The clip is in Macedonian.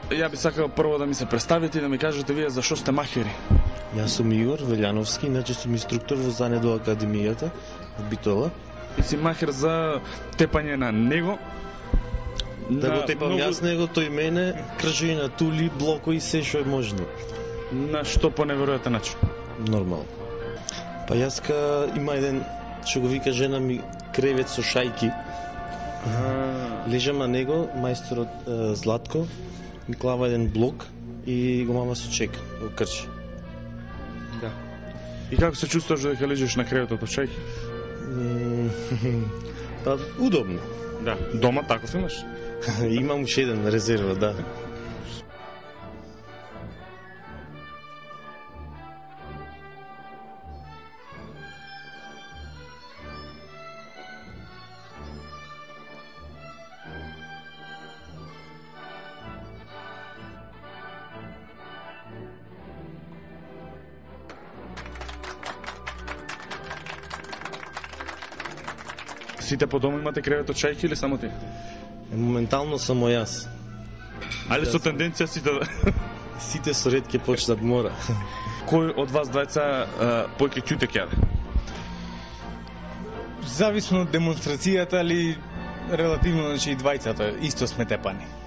Ја би сакал прво да ми се представите и да ми кажете вие зашо сте махери. Јас сум Игор Велјановски, иначе сум инструктор во Занедо академијата во Битола. И си махер за тепање на него. Да го тепам јас него, тој мене, кршење на тули, блокови, се што е можно. На што по неверојатен начин. Нормално. Па јаска има еден, што го вика жена ми, кревет со шајки. Лежам на него, мајсторот Златко ми клава еден блок и го мама со чека, го крчи. Да. И како се чувствуваш дека лежиш на креветот од шајки? Па удобно. Да. Дома таков имаш? Имам уште еден резерва, да. Сите по дома имате кревет од шајки или само ти? Моментално само јас. Али со тенденција сите да... Сите со ред ќе почнат мора. Кој од вас двајца поќе ќутек јаде? Зависно од демонстрацијата, али релативно, значи и двајцата исто сме тепани.